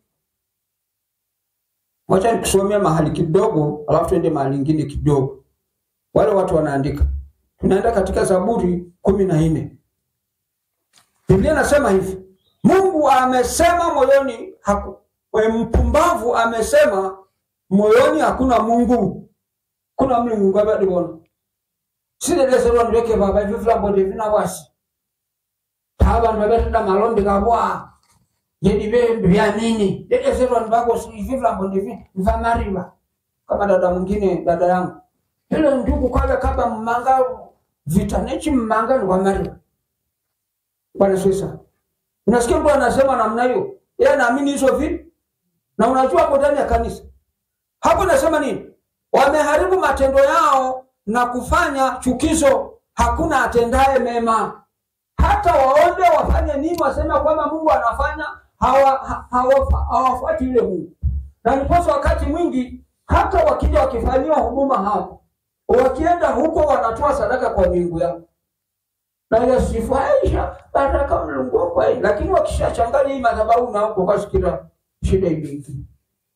A: wacha nikusomea mahali kidogo, alafu tuende mahali nyingine kidogo. Wale watu wanaandika. Tunaenda katika Zaburi kumi na nne. Biblia inasema hivi: Mungu amesema moyoni haku, mpumbavu amesema moyoni hakuna Mungu. Kuna Mungu ngabadi bona. Sile lesero ndeke baba hivi flambo ndivina wasi. Taba ndabeta malombi kabwa. Yedi be bya nini? Lesero ndako hivi flambo ndivina mvamariwa. Kama dada mwingine dada yangu. Ile ndugu kwale kaba mmanga vita nechi mmanga ni wamariwa. Bwana sasa. Unasikia mtu anasema namna hiyo, yeye anaamini hizo vitu. Na unajua hapo ndani ya kanisa. Hapo nasema nini? Wameharibu matendo yao na kufanya chukizo, hakuna atendaye mema. Hata waombe wafanye nini, waseme kwamba Mungu anafanya, hawa hawafuati ile Mungu. Na ndipo wakati mwingi hata wakija wakifanywa huduma hapo, wakienda huko wanatoa sadaka kwa miungu yao. Na ile sifaisha baraka Mungu kwa hii, lakini wakishachanganya hii madhabahu na huko kwa sikira shida ibiki.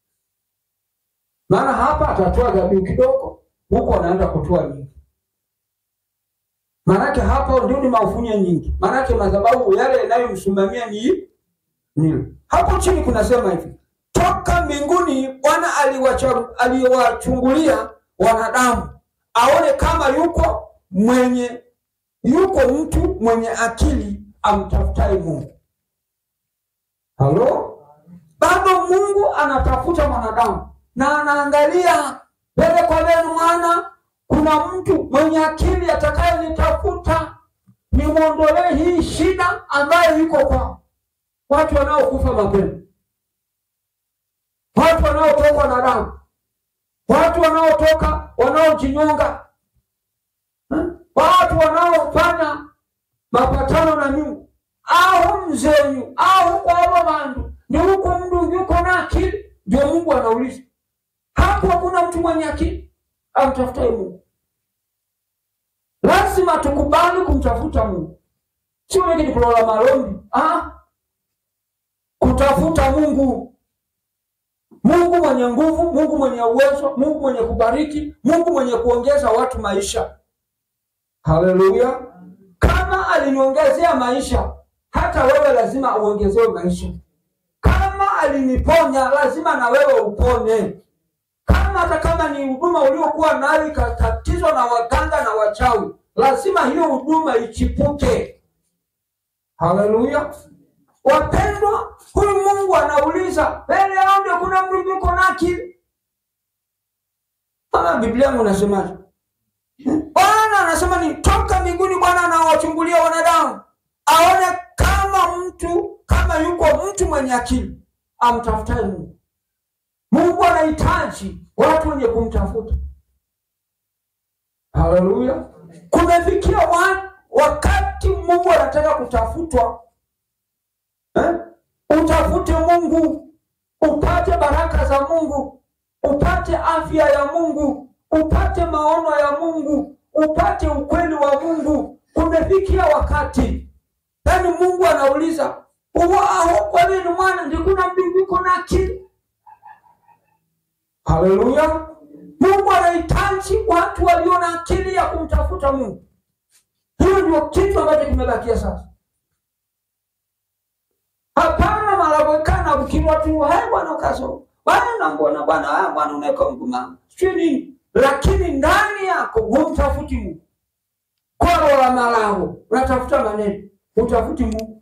A: Maana hapa atatoa dhabihu kidogo, huko anaenda kutoa nyingi. Maana hapa ndio ni mafunya nyingi. Maana madhabahu yale yanayomsimamia ni nini? Hapo chini kunasema hivi: toka mbinguni Bwana aliwachungulia wanadamu, aone kama yuko mwenye yuko mtu mwenye akili amtafutaye Mungu. Halo? Bado Mungu anatafuta mwanadamu na anaangalia mbele kwa mbele, mwana kuna mtu mwenye akili atakaye nitafuta nimuondolee hii shida ambayo iko kwa watu wanaokufa mapema, watu wanaotokwa na damu, watu wanaotoka wanaojinyonga, watu wanaofanya mapatano na Mungu, au mzenyu au kwa bandu ni huko mtu yuko na akili. Ndio Mungu anauliza hapo, hakuna mtu mwenye akili amtafuta Mungu. Lazima tukubali kumtafuta Mungu, sio wewe ni kulola malombi. Ah, kutafuta Mungu, Mungu mwenye nguvu, Mungu mwenye uwezo, Mungu mwenye kubariki, Mungu mwenye kuongeza watu maisha. Haleluya. Kama aliniongezea maisha, hata wewe lazima uongezewe maisha. Kama aliniponya, lazima na wewe upone. Kama hata kama ni huduma uliokuwa nayo katizwa na waganga na wachawi, lazima hiyo huduma ichipuke. Haleluya. Wapendwa, huyu Mungu anauliza, mbele yao ndio kuna mtu yuko na akili? Kama Biblia yangu inasemaje? Bwana anasema ni toka mbinguni Bwana anawachungulia wanadamu, aone kama mtu kama yuko mtu mwenye akili amtafutaye Mungu. Mungu anahitaji watu wenye kumtafuta. Haleluya. Kumefikia wakati Mungu anataka kutafutwa. Eh? Utafute Mungu, upate baraka za Mungu. upate afya ya Mungu, upate maono ya Mungu, upate ukweli wa Mungu. Kumefikia wakati yaani Mungu anauliza, "Uwao kwa nini mwana ndikuna mbingiko na akili?" Haleluya. Mungu anahitaji watu walio na akili ya kumtafuta Mungu. Hiyo ndio kitu ambacho kimebakia sasa. Hapana malabwekana ukimwa tu, "Hai Bwana kaso. Bwana mbona Bwana, ah Bwana unaweka nguma." Chini, lakini ndani yako humtafuti Mungu. Kwa wala malao, unatafuta maneno, utafuti Mungu.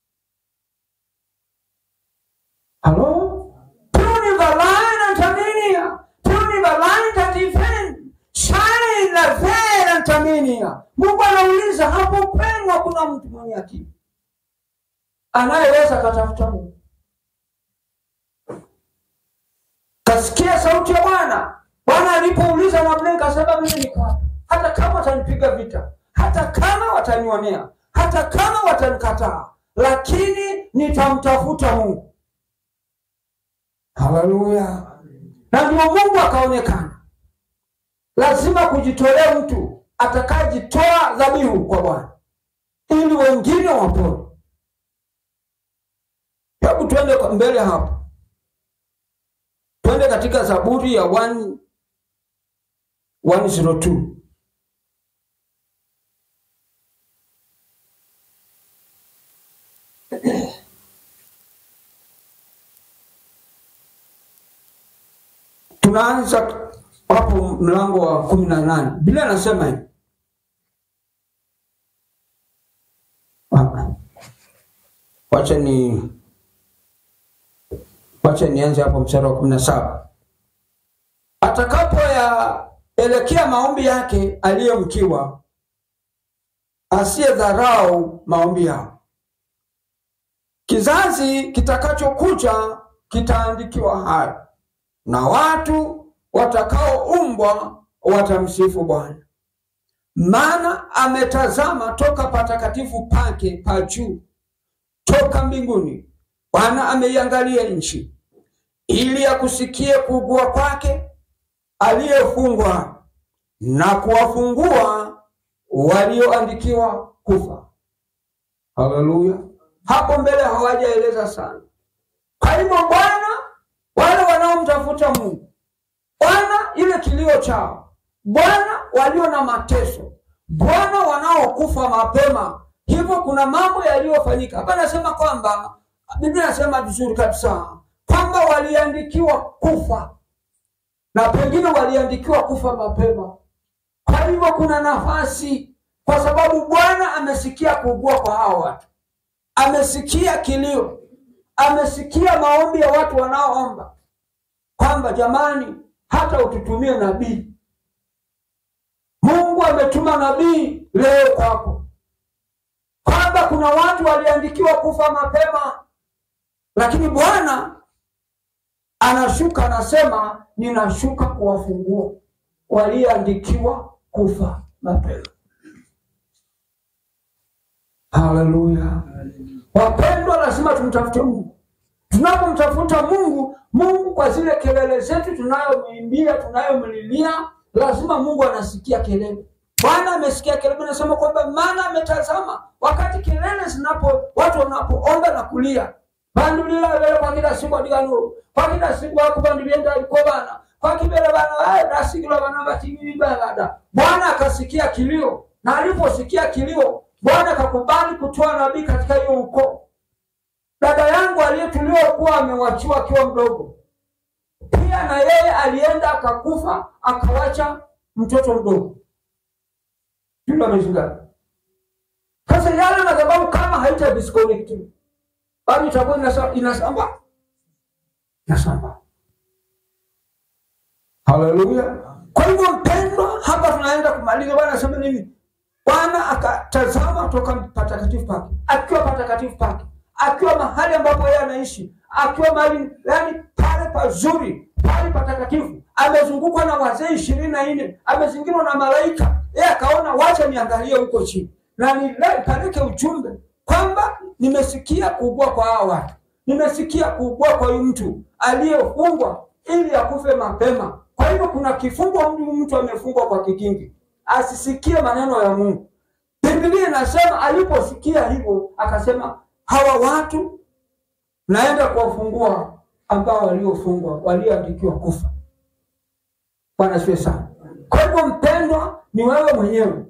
A: Hello? Tuni balana taminia, tuni balana tatifen, shine la vera taminia. Mungu anauliza hapo pengo kuna mtu mwenye akili anayeweza katafuta Mungu. Kasikia sauti ya Bwana. Bwana alipouliza Nabii akasema, "Mimi niko hapa. Hata kama watanipiga vita, hata kama watanionea, hata kama watanikataa, lakini nitamtafuta Mungu." Haleluya. Na ndio Mungu akaonekana. Lazima kujitolea mtu atakayejitoa dhabihu kwa Bwana ili wengine wapone. Hebu tuende mbele hapa. Twende katika Zaburi ya one oh two. Tunaanza hapo mlango wa kumi na nane. Biblia inasema hivi. Wacha ni Wacha nianze hapo mstari wa kumi na saba. Atakapo ya elekea maombi yake aliyomkiwa, asiye dharau maombi yao. Kizazi kitakachokuja kitaandikiwa hayo, na watu watakaoumbwa watamsifu Bwana. Maana ametazama toka patakatifu pake pa juu, toka mbinguni Bwana ameiangalia nchi, ili akusikie kuugua kwake aliyefungwa, na kuwafungua walioandikiwa kufa. Haleluya. Hapo mbele hawajaeleza sana. Kwa hivyo Bwana, wale wanaomtafuta Mungu, Bwana ile kilio chao, Bwana walio na mateso, Bwana wanaokufa mapema. Hivyo kuna mambo yaliyofanyika. Hapa nasema kwamba Biblia inasema vizuri kabisa kwamba waliandikiwa kufa, na pengine waliandikiwa kufa mapema. Kwa hivyo kuna nafasi, kwa sababu Bwana amesikia kuugua kwa hao watu. Amesikia kilio, amesikia maombi ya watu wanaoomba kwamba jamani, hata ututumie nabii. Mungu ametuma nabii leo kwako kwamba kuna watu waliandikiwa kufa mapema, lakini Bwana anashuka, anasema ninashuka kuwafungua waliandikiwa kufa mapema. Haleluya. Wapendwa, lazima tumtafute Mungu. Tunapomtafuta Mungu, Mungu kwa zile kelele zetu tunayomwimbia, tunayomlilia, lazima Mungu anasikia kelele. Bwana amesikia kelele, anasema kwamba maana ametazama wakati kelele zinapo, watu wanapoomba na kulia. Bandulila wale kwa kila siku adigano, kwa kila siku wako bandulienda kwa Bwana, kwa kibele bana wao dasigilo bana batimi bada. Bwana akasikia kilio, na aliposikia kilio, Bwana akakubali kutoa nabii katika hiyo ukoo. Dada yangu aliyetuliwa kuwa amewachiwa akiwa mdogo, pia na yeye alienda akakufa, akawacha mtoto mdogo. Yule ameshinda. Sasa yale madhabahu kama haita disconnect, bali itakuwa inasamba inasamba. Inasamba. Haleluya. Kwa hivyo mpendwa, hapa tunaenda kumaliza. Bwana anasema nini? Bwana akatazama toka patakatifu pake, akiwa patakatifu pake, akiwa mahali ambapo yeye anaishi, akiwa mahali yani pale pazuri, pale patakatifu, amezungukwa na wazee ishirini na nne, amezingirwa na malaika. Yeye akaona wacha niangalie huko chini, na nipeleke ujumbe kwamba nimesikia kuugua kwa hao watu, nimesikia kuugua kwa huyu mtu aliyefungwa ili akufe mapema. Kwa hivyo kuna kifungo, mtu amefungwa kwa kikingi asisikie maneno ya Mungu. Biblia inasema aliposikia hivyo akasema, hawa watu naenda kuwafungua ambao waliofungwa, walioandikiwa kufa. Bwana asifiwe sana. Kwa hivyo mpendwa, ni wewe mwenyewe.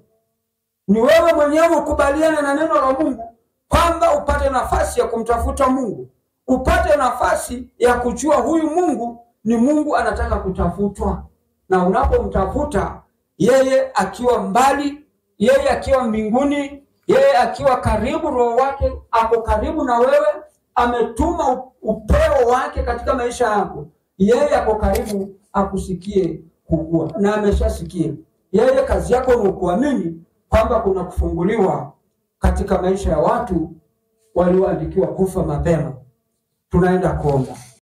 A: Ni wewe mwenyewe ukubaliane na neno la Mungu kwamba upate nafasi ya kumtafuta Mungu. Upate nafasi ya kujua huyu Mungu ni Mungu anataka kutafutwa. Na unapomtafuta yeye akiwa mbali, yeye akiwa mbinguni, yeye akiwa karibu, roho wake ako karibu na wewe, ametuma upeo wake katika maisha yako. Yeye ako karibu akusikie kugua, na ameshasikia. Yeye kazi yako ni kuamini kwamba kuna kufunguliwa katika maisha ya watu walioandikiwa kufa mapema. Tunaenda kuomba.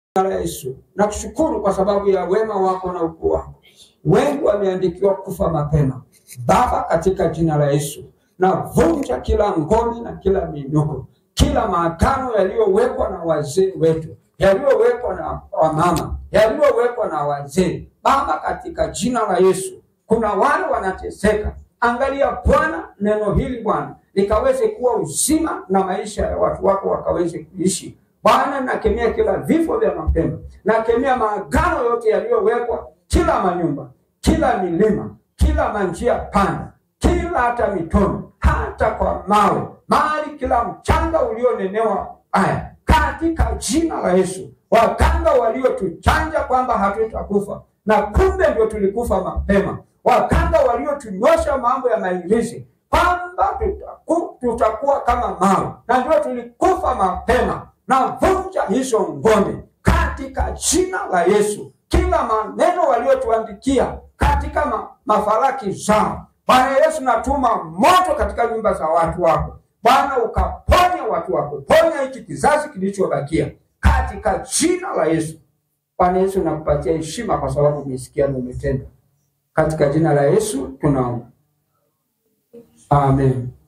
A: Yesu, nakushukuru kwa sababu ya wema wako na ukuu wako. Wengi wameandikiwa kufa mapema. Baba, katika jina la Yesu, na vunja kila ngome na kila minuko, kila maagano yaliyowekwa na wazee wetu, yaliyowekwa na wamama, yaliyowekwa na wazee. Baba, katika jina la Yesu, kuna wale wanateseka. Angalia Bwana, neno hili Bwana likaweze kuwa uzima na maisha ya watu wako wakaweze kuishi. Bwana, nakemea kila vifo vya mapema, nakemea maagano yote yaliyowekwa, kila manyumba, kila milima, kila manjia panda, kila hata mitono, hata kwa mawe, mahali kila mchanga ulionenewa haya, katika jina la Yesu. Waganga waliotuchanja kwamba hatutakufa na kumbe ndio tulikufa mapema, waganga waliotunyosha mambo ya mailizi kwamba tutaku, tutakuwa kama mawe na ndio tulikufa mapema, na vunja hizo ngome katika jina la Yesu. Kila maneno waliotuandikia katika ma, mafaraki zao, Bwana Yesu, natuma moto katika nyumba za watu wako. Bwana, ukaponya watu wako, ponya hiki kizazi kilichobakia katika jina la Yesu. Bwana Yesu, nakupatia heshima kwa sababu umesikia na umetenda. Katika jina la Yesu tunaomba. Amen.